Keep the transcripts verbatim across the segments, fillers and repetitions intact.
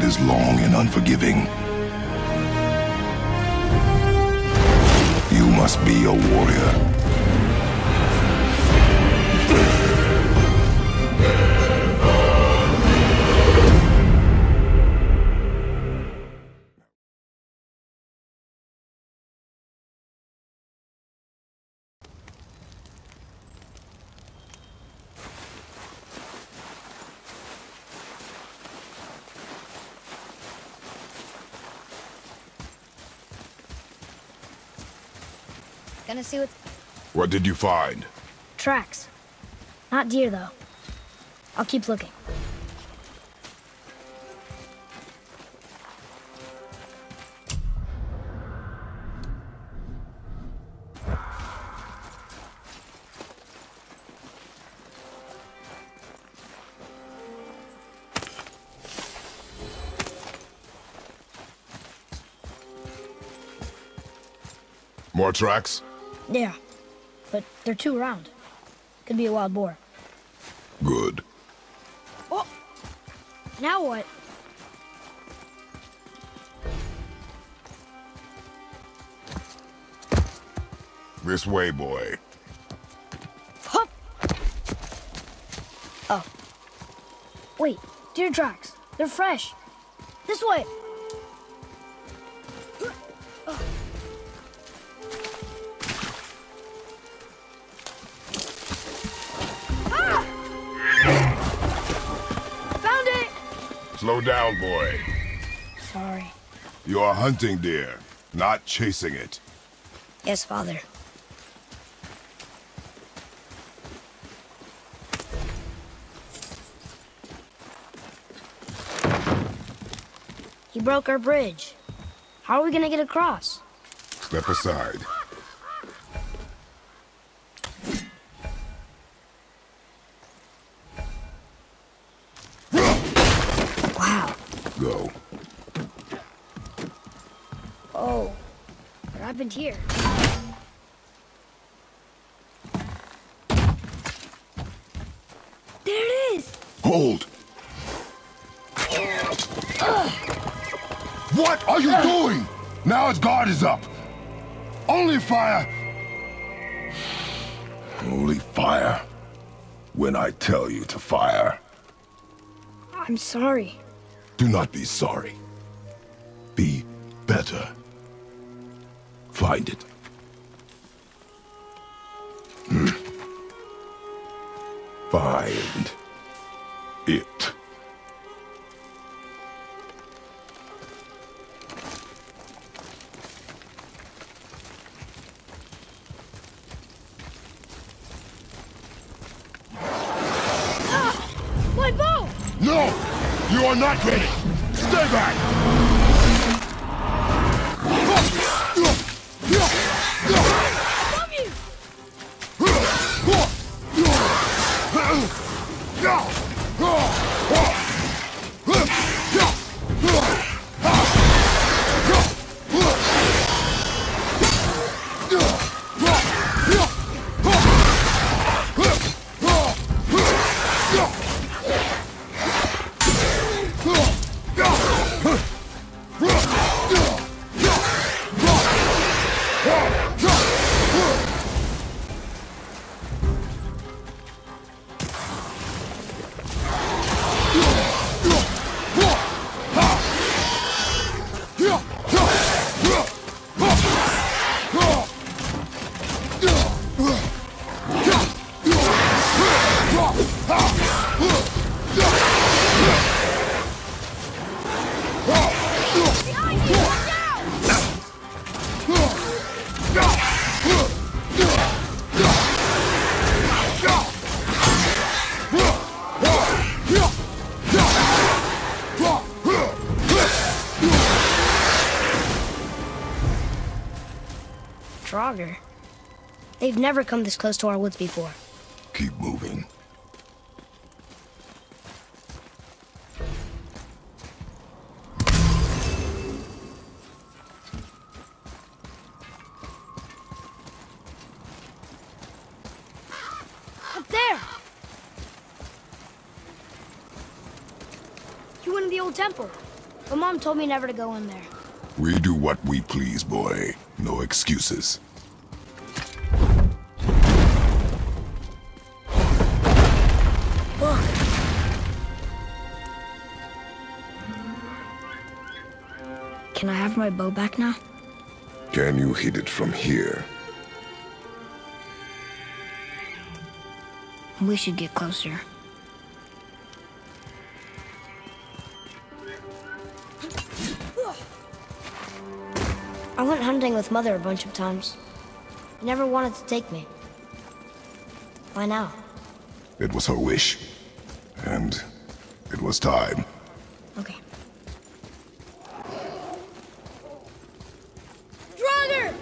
that is long and unforgiving. You must be a warrior. Gonna see what... What did you find? Tracks. Not deer, though. I'll keep looking. More tracks? Yeah, but they're too round. Could be a wild boar. Good. Oh! Now what? This way, boy. Hup! Oh. Wait, deer tracks. They're fresh. This way! Slow down, boy. Sorry. You are hunting deer, not chasing it. Yes, Father. He broke our bridge. How are we gonna get across? Step aside. Go. Oh, what happened here? There it is! Hold! What are you doing? Now its guard is up. Only fire. Only fire. When I tell you to fire. I'm sorry. Do not be sorry. Be better. Find it. Hmm. Find it. Ah! My bow! No! You are not ready! Stay back! Draugr. They've never come this close to our woods before. Keep moving. Up there! You went in the old temple. But Mom told me never to go in there. We do what we please, boy. No excuses. Look. Can I have my bow back now? Can you hit it from here? We should get closer. I went hunting with Mother a bunch of times. She never wanted to take me. Why now? It was her wish. And it was time. Okay. Draugr!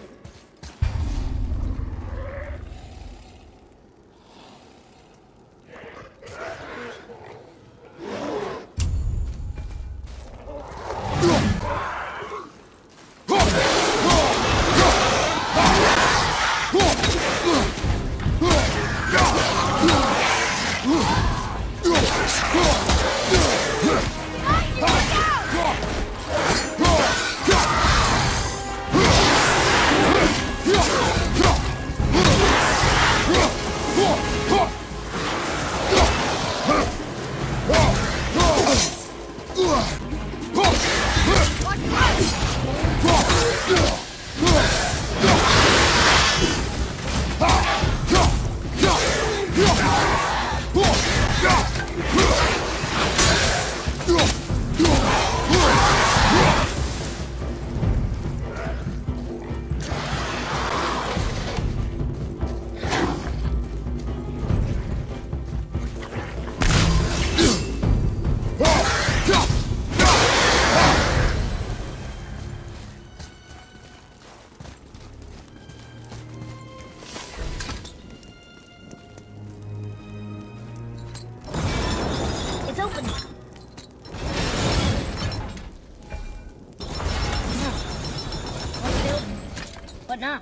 What now?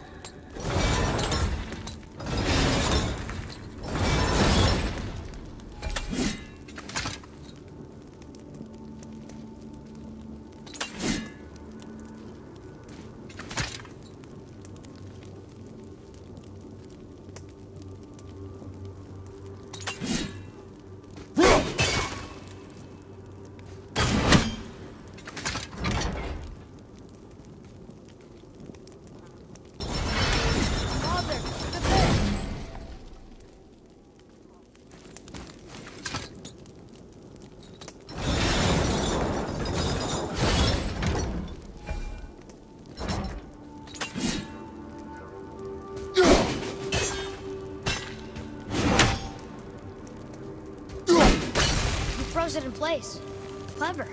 Froze it in place. Clever.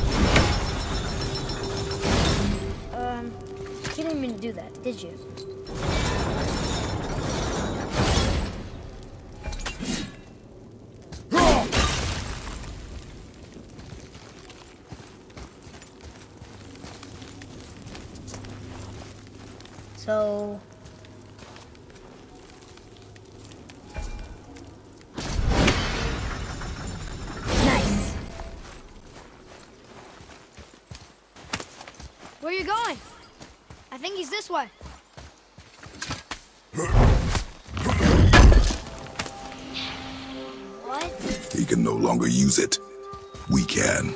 Um, you didn't mean to do that, did you? So... Where are you going? I think he's this way. What? He can no longer use it. We can.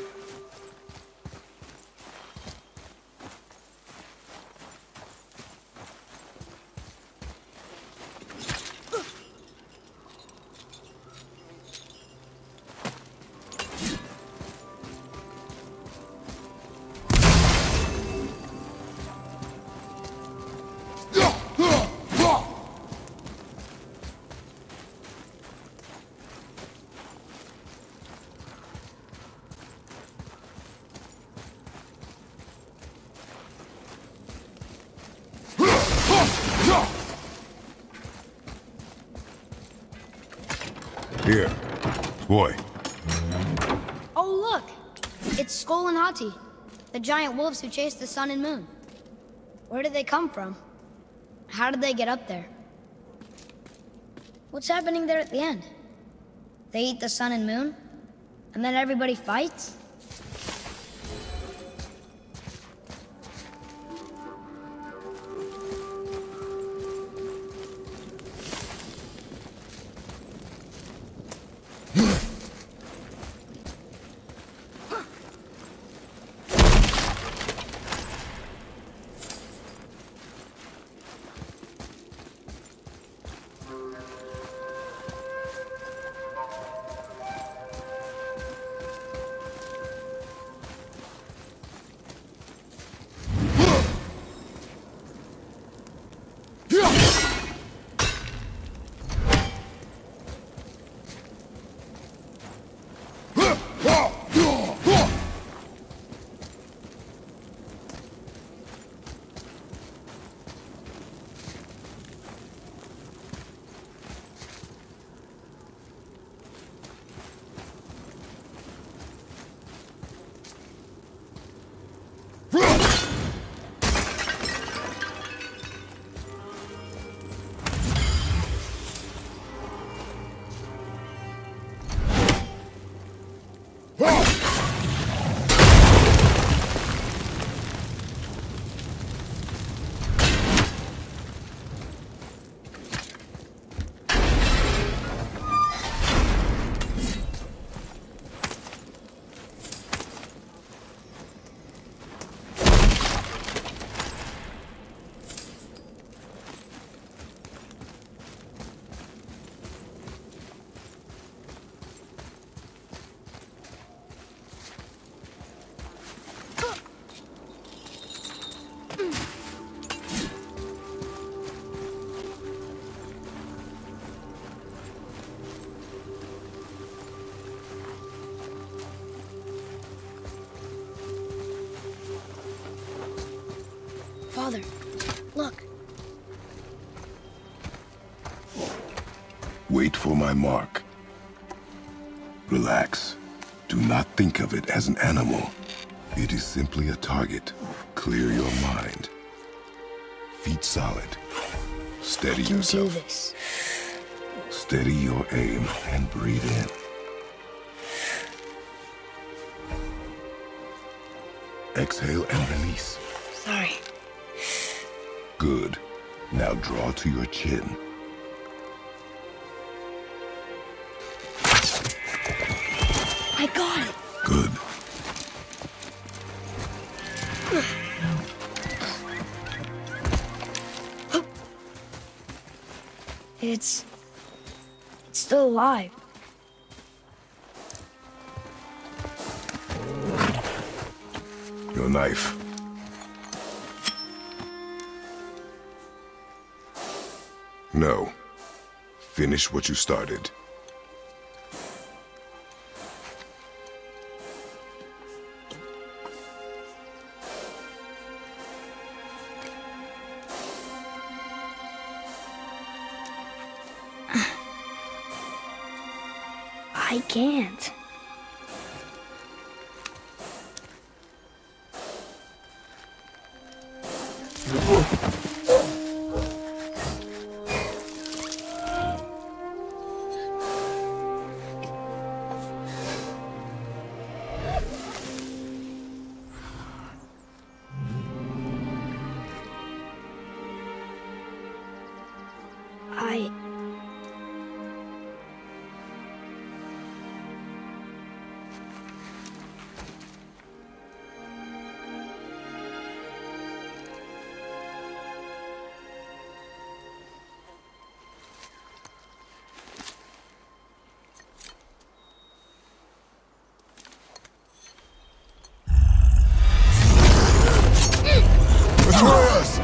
Here. Boy. Oh, look! It's Skoll and Hati, the giant wolves who chased the sun and moon. Where did they come from? How did they get up there? What's happening there at the end? They eat the sun and moon? And then everybody fights? Father, look. Wait for my mark. Relax. Do not think of it as an animal. It is simply a target. Clear your mind. Feet solid. Steady You yourself. do this. Steady your aim and breathe in. Exhale and release. Sorry. Good. Now draw to your chin. I got it. Good. It's... it's still alive. Your knife. No. Finish what you started. I can't. I... Atreus!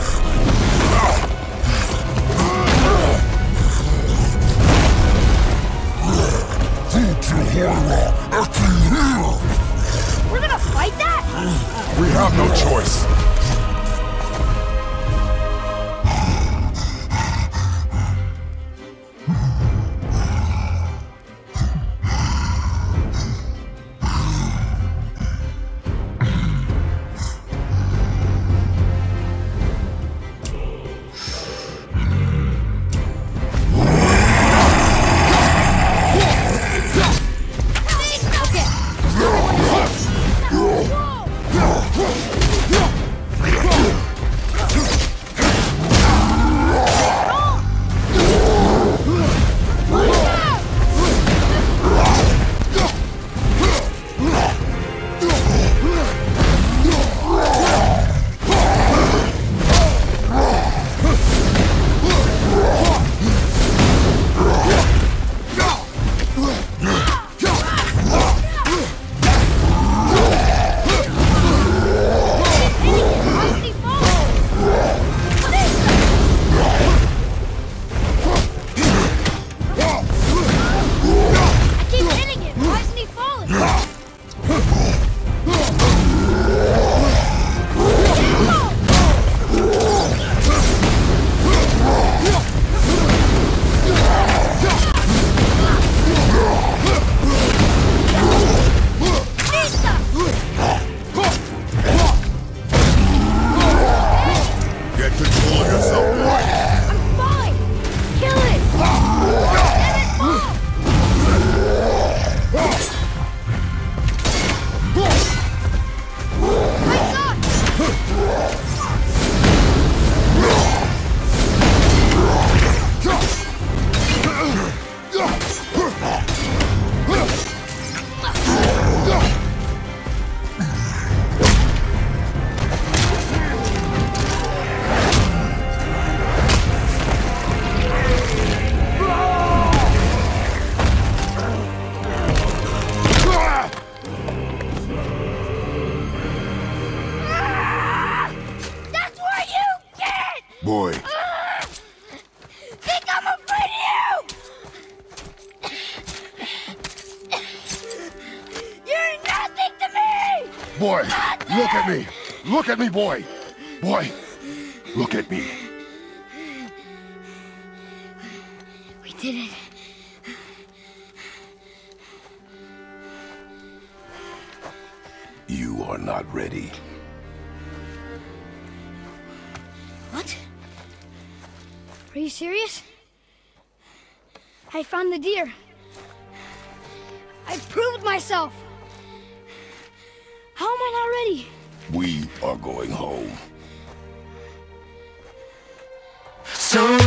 We're gonna fight that? We have no choice. Boy. Uh, think I'm afraid of you! You're nothing to me! Boy, Nothing! look at me! Look at me, boy! Boy, Look at me. We did it. You are not ready. What? Are you serious? I found the deer. I proved myself. How am I not ready? We are going home. So